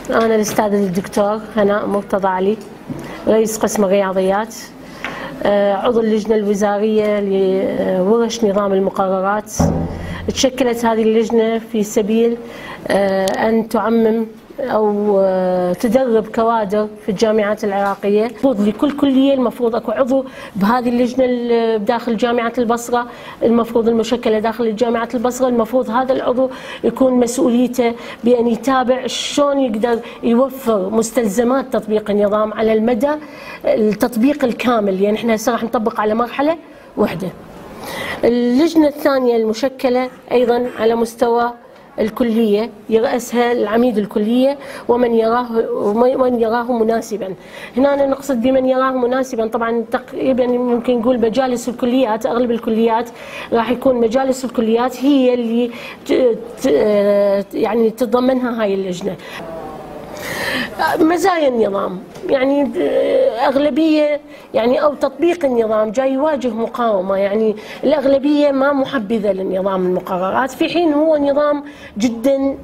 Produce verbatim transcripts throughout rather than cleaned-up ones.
أنا الأستاذ الدكتور هناء مرتضى علي، رئيس قسم الرياضيات، عضو اللجنة الوزارية لورش نظام المقررات. تشكلت هذه اللجنة في سبيل أن تعمم أو تدرب كوادر في الجامعات العراقية. المفروض لكل كلية المفروض أكو عضو بهذه اللجنة داخل جامعة البصرة، المفروض المشكلة داخل جامعة البصرة، المفروض هذا العضو يكون مسؤوليته بأن يتابع شلون يقدر يوفر مستلزمات تطبيق النظام على المدى التطبيق الكامل، يعني احنا هسه راح نطبق على مرحلة واحدة. اللجنة الثانية المشكلة أيضا على مستوى الكلية يرأسها العميد الكلية ومن يراه ومن يراه مناسبا. هنا نقصد بمن يراه مناسبا طبعا تقريبا ممكن نقول مجالس الكليات، اغلب الكليات راح يكون مجالس الكليات هي اللي يعني تتضمنها هاي اللجنة. مزايا النظام يعني أغلبية يعني أو تطبيق النظام جاي يواجه مقاومة، يعني الأغلبية ما محبذة للنظام المقررات، في حين هو نظام جدا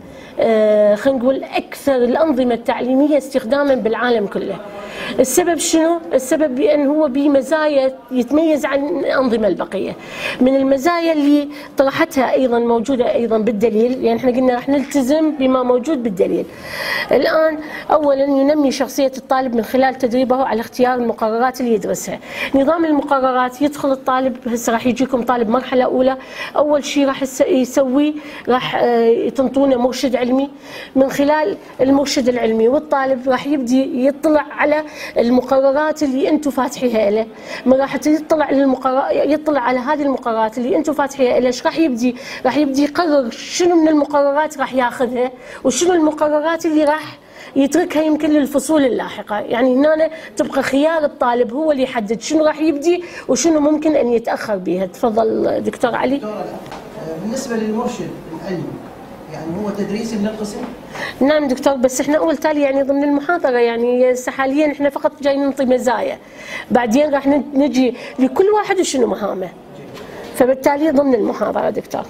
آه خلينا نقول أكثر الأنظمة التعليمية استخداما بالعالم كله. السبب شنو؟ السبب بأن هو بمزايا يتميز عن الأنظمة البقية. من المزايا اللي طرحتها أيضا موجودة أيضا بالدليل، يعني احنا قلنا راح نلتزم بما موجود بالدليل. الآن أولا ينمي شخصية الطالب من خلال تدريبه على اختيار المقررات اللي يدرسها. نظام المقررات يدخل الطالب، هسه راح يجيكم طالب مرحلة أولى، أول شيء راح يسوي راح تنطونه مرشد علمي. من خلال المرشد العلمي والطالب راح يبدي يطلع على المقررات اللي انتم فاتحيها له، ما راح يطلع للمقرر يطلع على هذه المقررات اللي انتم فاتحيها له. ايش راح يبدي؟ راح يبدي يقرر شنو من المقررات راح ياخذها وشنو المقررات اللي راح يتركها يمكن للفصول اللاحقه. يعني هنا تبقى خيار الطالب هو اللي يحدد شنو راح يبدي وشنو ممكن ان يتاخر بها. تفضل دكتور علي. دكتورة، بالنسبه للمرشد العلمي يعني هو تدريسي من القسم؟ نعم دكتور، بس احنا اول تالي يعني ضمن المحاضره، يعني حاليا احنا فقط جاي نعطي مزايا، بعدين راح نجي لكل واحد وشنو مهامه، فبالتالي ضمن المحاضره دكتور.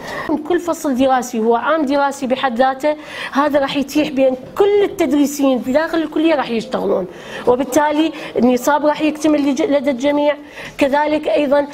كل فصل دراسي هو عام دراسي بحد ذاته، هذا راح يتيح بين كل التدريسيين في داخل الكليه راح يشتغلون، وبالتالي النصاب راح يكتمل لدى الجميع. كذلك ايضا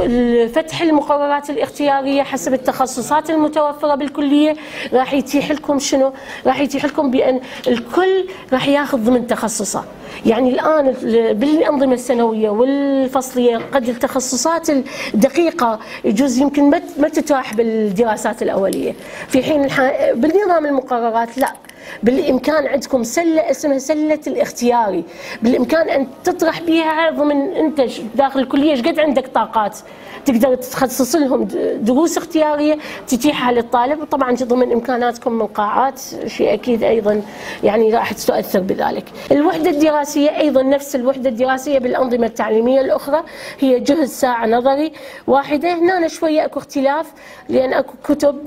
فتح المقررات الاختياريه حسب التخصصات المتوفره بالكليه راح يتيح لكم شنو؟ راح يتيح لكم بان الكل راح ياخذ ضمن تخصصه. يعني الان بالانظمه السنويه والفصليه قد التخصصات الدقيقه يجوز يمكن ما تتاح بالدراسات الاوليه، في حين بالنظام المقررات لا، بالامكان عندكم سله اسمها سله الاختياري، بالامكان ان تطرح بها ضمن انت داخل الكليه ايش قد عندك طاقات تقدر تخصص لهم دروس اختياريه تتيحها للطالب، وطبعا ضمن امكاناتكم من قاعات شيء اكيد ايضا يعني راح تؤثر بذلك. الوحده الدراسيه ايضا نفس الوحده الدراسيه بالانظمه التعليميه الاخرى، هي جهد ساعه نظري واحده. هنا شويه اكو اختلاف لان اكو كتب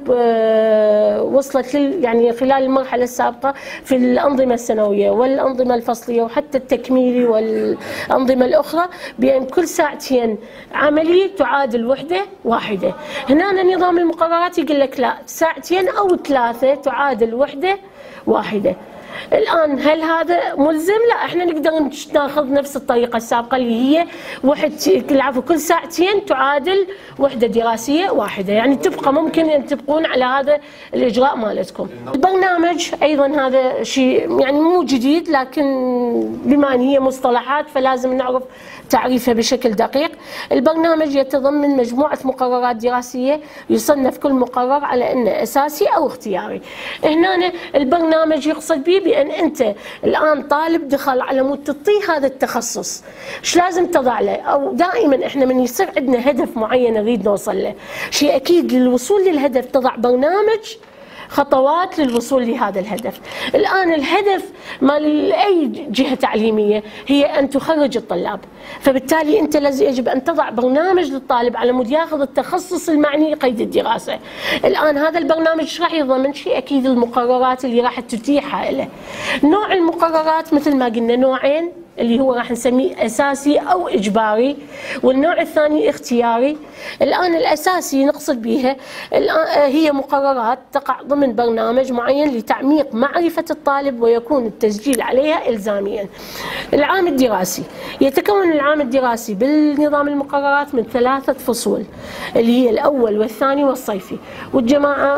وصلت يعني خلال المرحله السابقه في الانظمه السنويه والانظمه الفصليه وحتى التكميلي والانظمه الاخرى بان كل ساعتين عملي تعادل وحده واحده. هنا نظام المقررات يقول لك لا، ساعتين او ثلاثه تعادل وحده واحده. الان هل هذا ملزم؟ لا، احنا نقدر ناخذ نفس الطريقه السابقه اللي هي واحد العفو كل ساعتين تعادل وحده دراسيه واحده، يعني تبقى ممكن ان تبقون على هذا الاجراء مالتكم. البرنامج ايضا هذا شيء يعني مو جديد، لكن بما ان هي مصطلحات فلازم نعرف تعريفها بشكل دقيق. البرنامج يتضمن مجموعه مقررات دراسيه يصنف كل مقرر على انه اساسي او اختياري. هنا البرنامج يقصد به بان انت الان طالب دخل على مود تعطيه هذا التخصص، ايش لازم تضع له؟ او دائما احنا من يصير عندنا هدف معين نريد نوصل له، شيء اكيد للوصول للهدف تضع برنامج خطوات للوصول لهذا الهدف. الآن الهدف مال أي جهة تعليمية هي أن تخرج الطلاب، فبالتالي أنت لازم يجب أن تضع برنامج للطالب على مود ياخذ التخصص المعني قيد الدراسة. الآن هذا البرنامج راح يضمن شيء أكيد المقررات اللي راح تتيحها له. نوع المقررات مثل ما قلنا نوعين، اللي هو راح نسميه أساسي أو إجباري، والنوع الثاني اختياري. الآن الأساسي نقصد بها هي مقررات تقع ضمن برنامج معين لتعميق معرفة الطالب ويكون التسجيل عليها إلزاميا. العام الدراسي يتكون العام الدراسي بالنظام المقررات من ثلاثة فصول اللي هي الأول والثاني والصيفي، والجماعة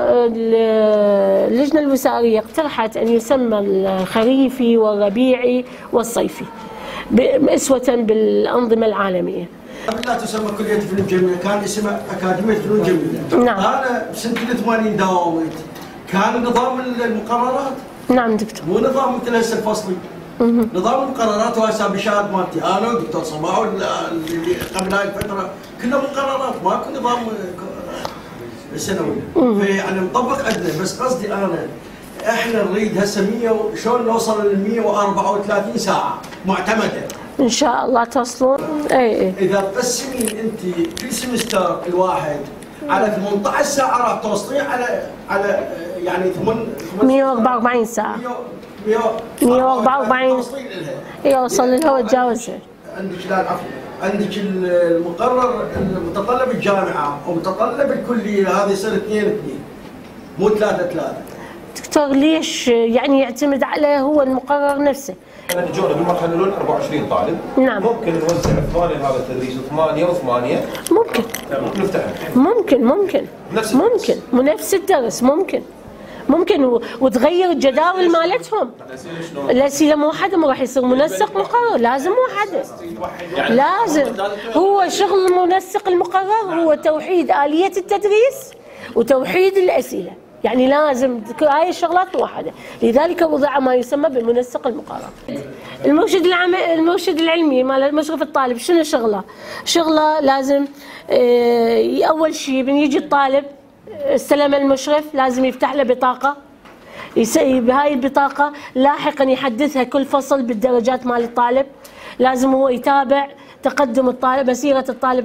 اللجنة الوزارية اقترحت أن يسمى الخريفي والربيعي والصيفي أسوة بالأنظمة العالمية. قبل لا تسمى كلية فنون جميلة كان اسمها أكاديمية فنون جميلة. نعم. أنا بسنة ثمانين داومت، كان نظام المقررات. نعم دكتور. مو نظام مثل هسه الفصلي. نظام المقررات وهسه بشهادة مالتي أنا ودكتور صباح اللي قبل هاي الفترة كلها مقررات، ماكو نظام سنوي. فيعني مطبق عندنا، بس قصدي أنا احنا نريد هسه مية شلون نوصل ل مية وأربعة وثلاثين ساعة معتمدة. ان شاء الله توصلون. اي اي اذا تقسمين انت كل سمستر الواحد على ثمانية عشر ساعة راح توصلين على على يعني مية وأربعة وأربعين ساعة. مية وأربعة وأربعين توصلين لها. يوصل لها وتجاوزها. عندك لا عفوا، عندك المقرر المتطلب الجامعة ومتطلب الكلية هذه يصير اثنين اثنين مو ثلاثة ثلاثة. دكتور ليش يعني يعتمد على هو المقرر نفسه؟ احنا نجونا بالمرحله الاولى أربعة وعشرين طالب. نعم. ممكن نوزع ثمانيه هذا التدريس وثمانيه وثمانيه. ممكن. ممكن نفتحها. ممكن ممكن. نفس ممكن ونفس الدرس ممكن. ممكن و... وتغير الجداول مالتهم. الاسئله موحده، ما راح يصير منسق مقرر، لازم موحده. لازم هو شغل منسق المقرر هو توحيد آلية التدريس وتوحيد الاسئله، يعني لازم هاي الشغلات موحده، لذلك وضع ما يسمى بالمنسق المقرر. المرشد العام المرشد العلمي مال مشرف الطالب شنو شغله؟ شغله لازم اه اول شيء من يجي الطالب استلم المشرف لازم يفتح له بطاقه، بهاي البطاقه لاحقا يحدثها كل فصل بالدرجات مال الطالب، لازم هو يتابع تقدم الطالب، مسيرة الطالب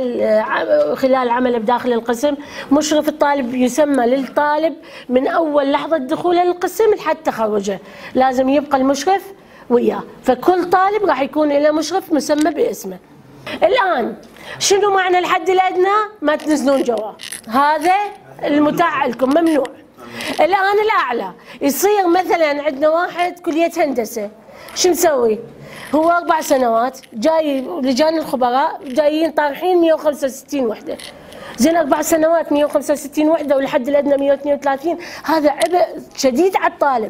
خلال خلال عمله بداخل القسم. مشرف الطالب يسمى للطالب من أول لحظة دخوله للقسم لحد تخرجه، لازم يبقى المشرف وياه، فكل طالب راح يكون له مشرف مسمى باسمه. الآن شنو معنى الحد الأدنى؟ ما تنزلون جوا، هذا المتاح لكم ممنوع. الآن الأعلى يصير مثلا عندنا واحد كلية هندسة، شو نسوي؟ هو أربع سنوات جاي لجان الخبراء جايين طارحين مية وخمسة وستين وحدة، زين أربع سنوات مية وخمسة وستين وحدة والحد الأدنى مية واثنين وثلاثين، هذا عبء شديد على الطالب.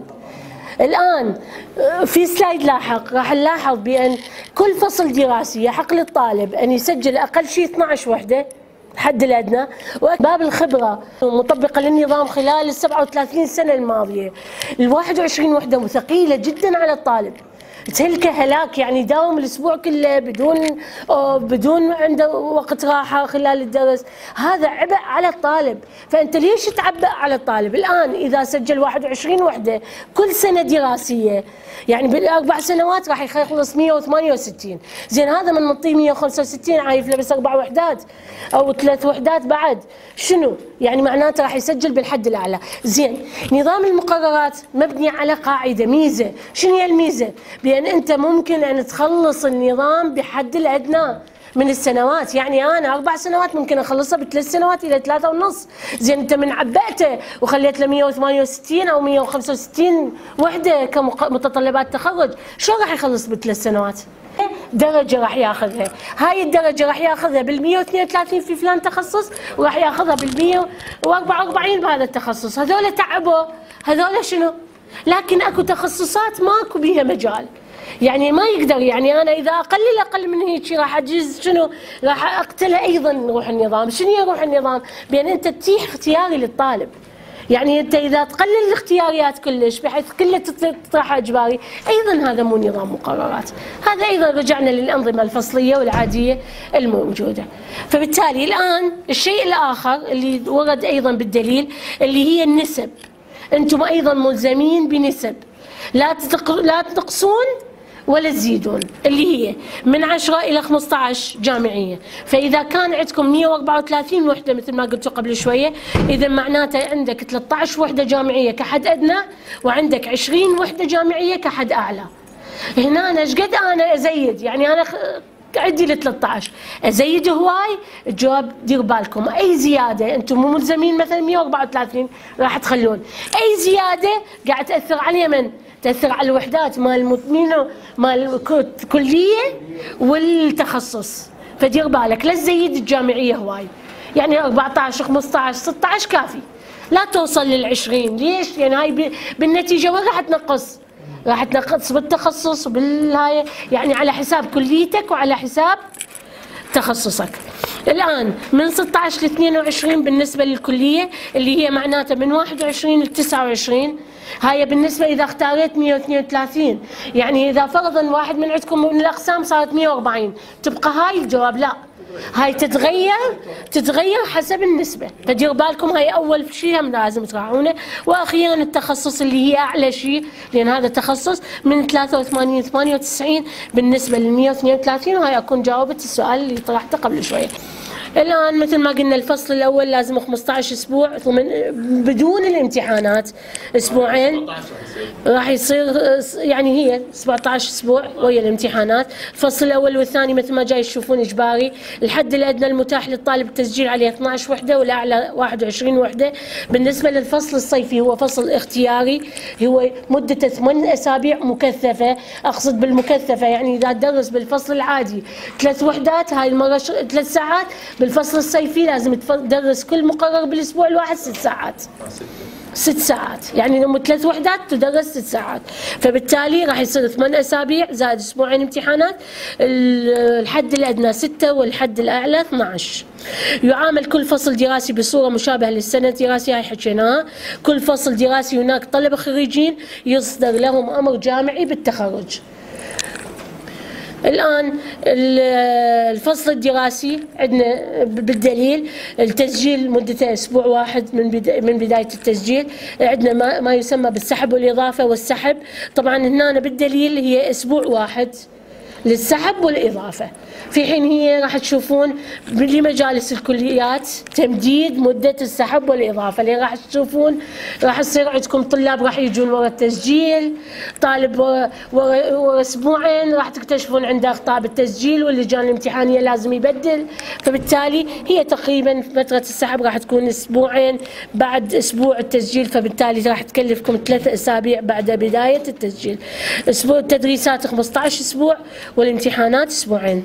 الآن في سلايد لاحق راح نلاحظ بأن كل فصل دراسي يحق للطالب أن يسجل أقل شيء اثنعش وحدة الحد الأدنى، وباب الخبرة مطبقة للنظام خلال السبعة وثلاثين سنة الماضية ال واحد وعشرين وحدة، وثقيلة جدا على الطالب، تهلكه هلاك، يعني يداوم الاسبوع كله بدون بدون عنده وقت راحه خلال الدرس، هذا عبء على الطالب. فانت ليش تعبئ على الطالب؟ الان اذا سجل واحد وعشرين وحده كل سنه دراسيه، يعني بالاربع سنوات راح يخلص مية وثمانية وستين، زين هذا من نعطيه مية وخمسة وستين عايف له بس اربع وحدات او ثلاث وحدات بعد، شنو؟ يعني معناته راح يسجل بالحد الاعلى. زين نظام المقررات مبني على قاعده ميزه، شنو هي الميزه؟ بأن أنت ممكن أن تخلص النظام بحد الأدنى من السنوات، يعني أنا أربع سنوات ممكن أخلصها بثلاث سنوات إلى ثلاثة ونص، زين أنت من عبأته وخليت له مية وثمانية وستين أو مية وخمسة وستين وحدة كمتطلبات تخرج، شلون راح يخلص بثلاث سنوات؟ درجة راح ياخذها، هاي الدرجة راح ياخذها بال مية واثنين وثلاثين في فلان تخصص، وراح ياخذها بال مية وأربعة وأربعين بهذا التخصص، هذول تعبوا، هذول شنو؟ لكن اكو تخصصات ماكو بيها مجال، يعني ما يقدر، يعني انا اذا اقلل اقل من هيك راح اجيز شنو؟ راح اقتله ايضا روح النظام، شنو يروح النظام؟ بان انت تتيح اختياري للطالب، يعني انت اذا تقلل الاختياريات كلش بحيث كلها تطرح اجباري، ايضا هذا مو نظام مقررات، هذا ايضا رجعنا للانظمه الفصليه والعاديه الموجوده. فبالتالي الان الشيء الاخر اللي ورد ايضا بالدليل اللي هي النسب، انتم ايضا ملزمين بنسب، لا تتق... لا تنقصون ولا تزيدون، اللي هي من عشرة الى خمسة عشر جامعيه، فاذا كان عندكم مية وأربعة وثلاثين وحده مثل ما قلت قبل شويه، اذا معناته عندك ثلاثة عشر وحده جامعيه كحد ادنى، وعندك عشرين وحده جامعيه كحد اعلى. هنا أنا ايش قد انا ازيد؟ يعني انا عندي ل ثلاثة عشر ازيد هواي. الجواب دير بالكم اي زياده انتم مو ملزمين مثلا مئة وأربعة وثلاثين راح تخلون، اي زياده قاعد تاثر على من؟ تاثر على الوحدات مال مال الكليه والتخصص. فدير بالك لا تزيد الجامعيه هواي، يعني أربعة عشر خمسة عشر ستة عشر كافي، لا توصل للعشرين. ليش؟ لان هاي بالنتيجه وين راح تنقص؟ راح تنقص بالتخصص وبالهاي، يعني على حساب كليتك وعلى حساب تخصصك. الان من ستة عشر ل اثنين وعشرين بالنسبه للكليه اللي هي معناتها من واحد وعشرين ل تسعة وعشرين. هاي بالنسبه اذا اختاريت مئة واثنين وثلاثين، يعني اذا فرضا واحد من عندكم من الاقسام صارت مئة وأربعين، تبقى هاي الجواب؟ لا، هاي تتغير تتغير حسب النسبة. فدير بالكم هاي أول شيء هم لازم تراعونه. وأخيرا التخصص اللي هي أعلى شيء، لأن هذا تخصص من ثلاثة وثمانين ثمانية وتسعين بالنسبة ل مئة واثنين وثلاثين. وهاي أكون جاوبت السؤال اللي طرحته قبل شوية. الآن مثل ما قلنا الفصل الأول لازم خمسة عشر أسبوع بدون الامتحانات، أسبوعين راح يصير يعني هي سبعة عشر أسبوع ويا الامتحانات. الفصل الأول والثاني مثل ما جاي تشوفون إجباري. الحد الأدنى المتاح للطالب التسجيل عليه اثنتي عشرة وحدة والأعلى واحد وعشرين وحدة. بالنسبة للفصل الصيفي هو فصل اختياري، هو مدته ثمان أسابيع مكثفة. أقصد بالمكثفة يعني إذا تدرس بالفصل العادي ثلاث وحدات، هاي المرة ثلاث ساعات، بالفصل الصيفي لازم تدرس كل مقرر بالاسبوع الواحد ست ساعات. ست ساعات يعني لما ثلاث وحدات تدرس ست ساعات، فبالتالي راح يصير ثمان اسابيع زائد اسبوعين امتحانات. الحد الادنى ستة والحد الاعلى اثني عشر. يعامل كل فصل دراسي بصوره مشابهه للسنه الدراسيه، هاي حكيناها. كل فصل دراسي هناك طلبه خريجين يصدر لهم امر جامعي بالتخرج. الآن الفصل الدراسي عندنا بالدليل التسجيل مدته أسبوع واحد من من بداية التسجيل. عندنا ما يسمى بالسحب والإضافة والسحب. طبعا هنا بالدليل هي أسبوع واحد للسحب والإضافة، في حين هي راح تشوفون لمجالس الكليات تمديد مدة السحب والإضافة. اللي راح تشوفون راح يصير عندكم طلاب راح يجون ورا التسجيل، طالب ورا, ورا أسبوعين راح تكتشفون عنده أخطاء بالتسجيل واللجان الامتحانية لازم يبدل. فبالتالي هي تقريبا فترة السحب راح تكون أسبوعين بعد أسبوع التسجيل، فبالتالي راح تكلفكم ثلاثة أسابيع بعد بداية التسجيل. أسبوع التدريسات خمسة عشر أسبوع والامتحانات أسبوعين.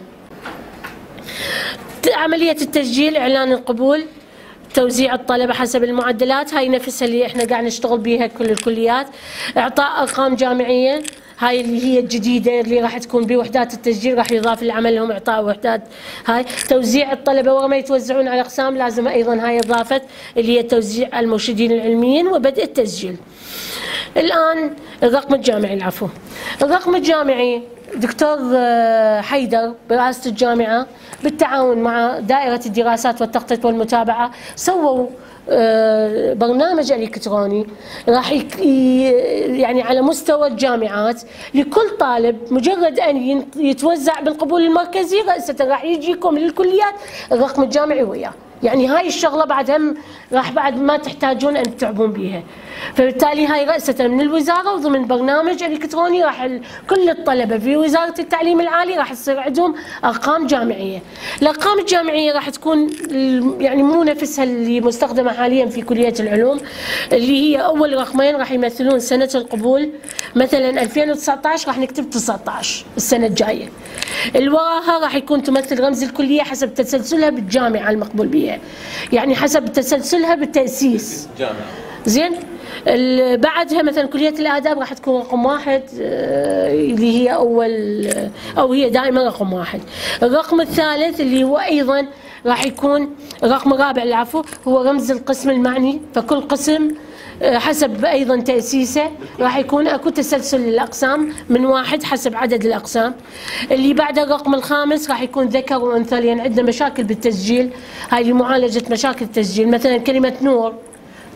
عملية التسجيل، إعلان القبول، توزيع الطلبة حسب المعدلات، هاي نفسها اللي احنا قاعد نشتغل بيها كل الكليات. إعطاء أرقام جامعية، هاي اللي هي الجديدة اللي راح تكون بوحدات التسجيل، راح يضاف للعمل لهم إعطاء وحدات. هاي توزيع الطلبة ورا ما يتوزعون على أقسام لازم أيضا هاي إضافة اللي هي توزيع المرشدين العلميين وبدء التسجيل. الآن الرقم الجامعي، العفو. الرقم الجامعي دكتور حيدر برئاسة الجامعة بالتعاون مع دائرة الدراسات والتخطيط والمتابعة سووا برنامج الكتروني راح يعني على مستوى الجامعات لكل طالب مجرد ان يتوزع بالقبول المركزي رأسة راح يجيكم للكليات الرقم الجامعي وياه. يعني هاي الشغله بعد هم راح بعد ما تحتاجون ان تتعبون بيها. فبالتالي هاي رأسة من الوزاره وضمن برنامج الكتروني راح كل الطلبه في وزاره التعليم العالي راح يصير عندهم ارقام جامعيه. الارقام الجامعيه راح تكون يعني مو نفسها اللي مستخدمه حاليا في كليه العلوم، اللي هي اول رقمين راح يمثلون سنه القبول. مثلا ألفين وتسعة عشر راح نكتب تسعة عشر السنه الجايه. اللي وراها راح يكون تمثل رمز الكليه حسب تسلسلها بالجامعه المقبول بها، يعني حسب تسلسلها بالتاسيس. جامعه زين. بعدها مثلا كلية الآداب راح تكون رقم واحد اللي هي أول أو هي دائما رقم واحد. الرقم الثالث اللي هو أيضا راح يكون الرقم الرابع العفو هو رمز القسم المعني. فكل قسم حسب أيضا تأسيسه راح يكون أكو تسلسل للأقسام من واحد حسب عدد الأقسام. اللي بعد الرقم الخامس راح يكون ذكر وأنثى، لأن عندنا مشاكل بالتسجيل، هاي لمعالجة مشاكل التسجيل. مثلا كلمة نور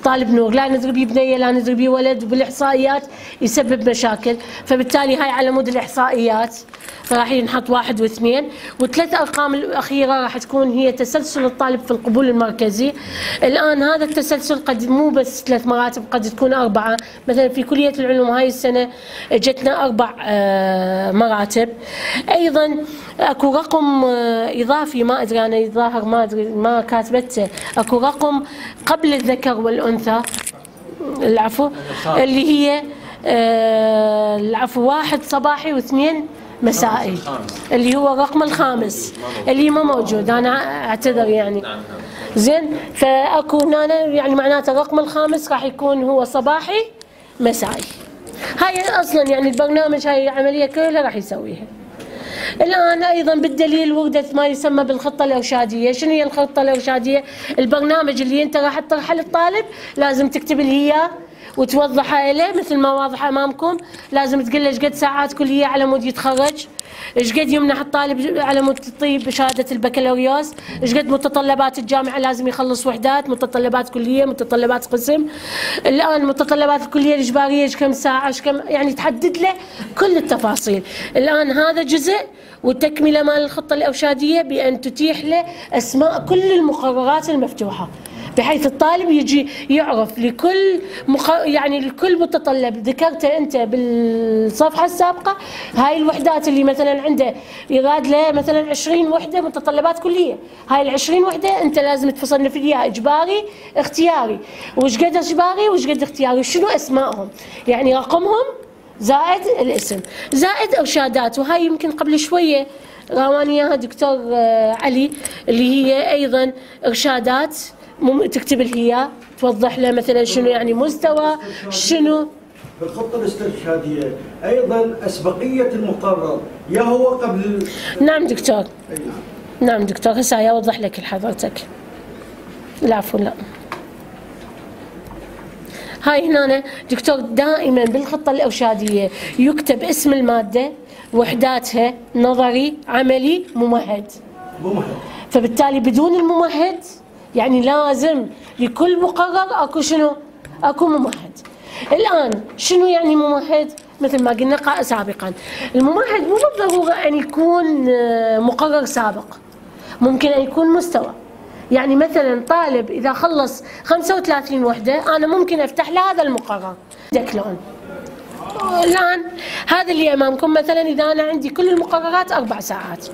الطالب نور، لا ندري بيه بنيه لا ندري بيه ولد، وبالاحصائيات يسبب مشاكل، فبالتالي هاي على مود الاحصائيات فراح ينحط واحد واثنين، والثلاث ارقام الاخيره راح تكون هي تسلسل الطالب في القبول المركزي. الان هذا التسلسل قد مو بس ثلاث مراتب، قد تكون اربعه، مثلا في كليه العلوم هاي السنه جتنا اربع مراتب. ايضا اكو رقم اضافي ما ادري انا الظاهر ما ادري ما كاتبته، اكو رقم قبل الذكر والانثى العفو اللي هي العفو واحد صباحي واثنين مسائي اللي هو الرقم الخامس اللي ما موجود، انا اعتذر يعني. زين، فاكو هنا يعني معناته الرقم الخامس راح يكون هو صباحي مسائي. هاي اصلا يعني البرنامج هاي العمليه كلها راح يسويها. الان ايضا بالدليل وردت ما يسمى بالخطه الارشاديه. شنو هي الخطه الارشاديه؟ البرنامج اللي انت راح تطرحه للطالب لازم تكتب له اياه وتوضحها له مثل ما واضحه امامكم. لازم تقول له ايش قد ساعات كليه على مود يتخرج، ايش قد يمنح الطالب على مود تطيب بشهاده البكالوريوس، ايش قد متطلبات الجامعه لازم يخلص وحدات، متطلبات كليه، متطلبات قسم. الان متطلبات الكليه الاجباريه ايش كم ساعه، ايش كم، يعني تحدد له كل التفاصيل. الان هذا جزء والتكمله مال الخطه الارشاديه بان تتيح له اسماء كل المقررات المفتوحه، بحيث الطالب يجي يعرف لكل مخ... يعني لكل متطلب ذكرته انت بالصفحه السابقه. هاي الوحدات اللي مثلا عنده يراد له مثلا عشرين وحده متطلبات كليه، هاي ال عشرين وحده انت لازم تصنف لي اياها اجباري اختياري، وش قد اجباري وش قد اختياري، شنو اسمائهم، يعني رقمهم زائد الاسم زائد ارشادات. وهاي يمكن قبل شويه راواني اياها دكتور علي اللي هي ايضا ارشادات تكتب له اياه، توضح له مثلا شنو يعني مستوى شنو. في الخطه الاسترشاديه ايضا اسبقيه المقرر يا هو قبل. نعم دكتور. نعم دكتور، هسه اوضح لك لحضرتك. العفو. لا هاي هنا دكتور دائما بالخطه الارشاديه يكتب اسم الماده، وحداتها، نظري، عملي، ممهد. ممهد. فبالتالي بدون الممهد يعني لازم لكل مقرر اكو شنو؟ اكو ممهد. الان شنو يعني ممهد؟ مثل ما قلنا سابقا، الممهد مو بالضروره ان يكون مقرر سابق، ممكن ان يكون مستوى. يعني مثلا طالب اذا خلص خمسة وثلاثين وحده انا ممكن افتح له هذا المقرر. عندك لون الان هذا اللي امامكم، مثلا اذا انا عندي كل المقررات اربع ساعات،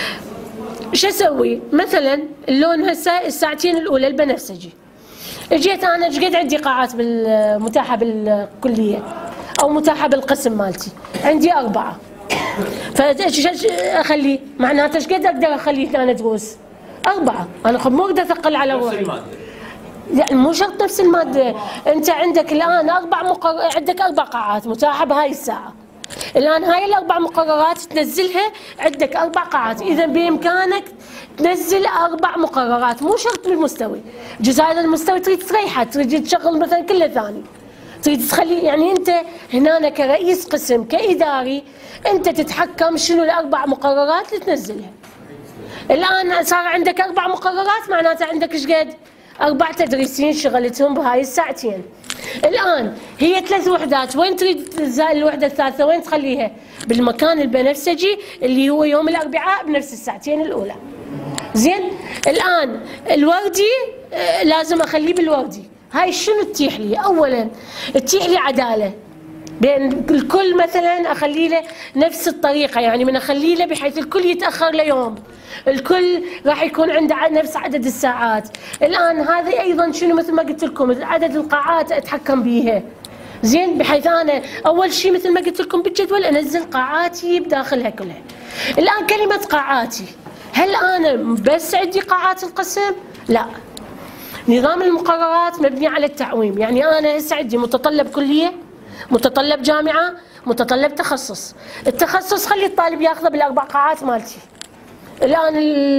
شو اسوي؟ مثلا اللون هسه الساعتين الاولى البنفسجي، اجيت انا ايش قد عندي قاعات متاحه بالكليه او متاحه بالقسم مالتي؟ عندي اربعه. فايش اخلي؟ معناته ايش قد اقدر اخلي انا دروس؟ اربعه. انا خب مو اقدر اثقل على روحي. يعني مو شرط نفس الماده، انت عندك الان اربع مقر... عندك اربع قاعات متاحه بهاي الساعه. الان هاي الاربع مقررات تنزلها، عندك اربع قاعات، اذا بامكانك تنزل اربع مقررات، مو شرط بالمستوي. جزء هذا المستوي تريد تريحه، تريد تشغل مثلا كله ثاني، تريد تخلي يعني انت هنا كرئيس قسم كاداري انت تتحكم شنو الاربع مقررات اللي تنزلها. الان صار عندك اربع مقررات، معناته عندك ايش قد؟ اربع تدريسين شغلتهم بهاي الساعتين. الان هي ثلاث وحدات، وين تريد تنزل الوحده الثالثه؟ وين تخليها؟ بالمكان البنفسجي اللي هو يوم الاربعاء بنفس الساعتين الاولى. زين، الان الوردي لازم اخليه بالوردي. هاي شنو تتيح لي؟ اولا تتيح لي عداله بين الكل، مثلا اخلي له نفس الطريقه، يعني من اخلي له بحيث الكل يتاخر ليوم، الكل راح يكون عنده نفس عدد الساعات. الان هذه ايضا شنو مثل ما قلت لكم عدد القاعات اتحكم بيها. زين، بحيث انا اول شيء مثل ما قلت لكم بالجدول انزل قاعاتي بداخلها كلها. الان كلمه قاعاتي، هل انا بس عندي قاعات القسم؟ لا، نظام المقررات مبني على التعويم. يعني انا هسه عندي متطلب كليه، متطلب جامعه، متطلب تخصص. التخصص خلي الطالب ياخذه بالاربع قاعات مالتي. الان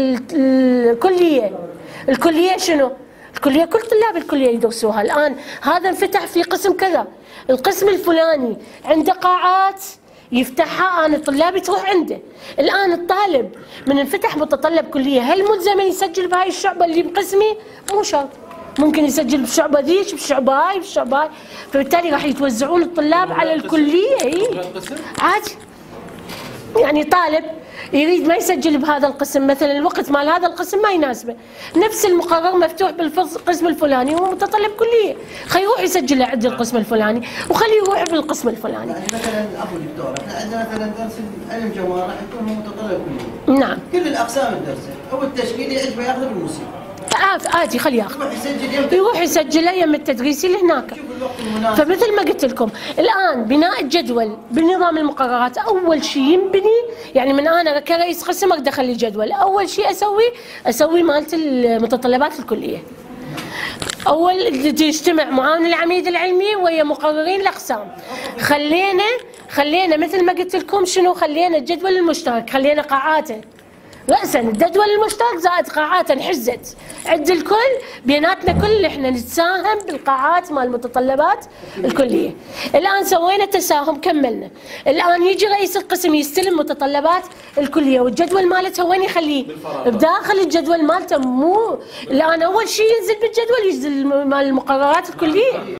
الكليه، الكليه شنو؟ الكليه كل طلاب الكليه يدرسوها. الان هذا انفتح في قسم كذا، القسم الفلاني عنده قاعات يفتحها، انا طلابي تروح عنده. الان الطالب من انفتح متطلب كليه، هل ملزم يسجل بهاي الشعبه اللي بقسمي؟ مو شرط، ممكن يسجل بشعبه ذيك بشعبه هاي بشعبه هاي، فبالتالي راح يتوزعون الطلاب على الكليه. اي عادي، يعني طالب يريد ما يسجل بهذا القسم مثلا، الوقت مال هذا القسم ما يناسبه، نفس المقرر مفتوح بالقسم الفلاني وهو متطلب كليه، خليه يروح يسجل عند القسم الفلاني وخليه يروح بالقسم الفلاني. يعني مثلا عفوا دكتور، احنا عندنا مثلا درس علم جوهر راح يكون هو متطلب كليه. نعم. كل الاقسام الدرسيه، هو التشكيل يعجبه ياخذه بالموسيقى. عادي خليه ياخذ. يروح يسجل يروح يسجله يم التدريسي اللي هناك. شوف الوقت المناسب. فمثل ما قلت لكم الان بناء الجدول بنظام المقررات اول شيء ينبني، يعني من انا كرئيس قسم اقدر اخلي الجدول، اول شيء اسوي اسوي مالت المتطلبات الكليه. اول تجتمع معاون العميد العلمي ويا مقررين الاقسام، خلينا خلينا مثل ما قلت لكم شنو، خلينا الجدول المشترك، خلينا قاعاته رأسا الجدول المشترك زائد قاعات انحجزت عند الكل بيناتنا، كل احنا نتساهم بالقاعات مال المتطلبات الكليه. الان سوينا تساهم كملنا، الان يجي رئيس القسم يستلم متطلبات الكليه والجدول مالتها وين يخليه؟ بداخل الجدول مالته، مو الان اول شيء ينزل بالجدول ينزل مال المقررات الكليه.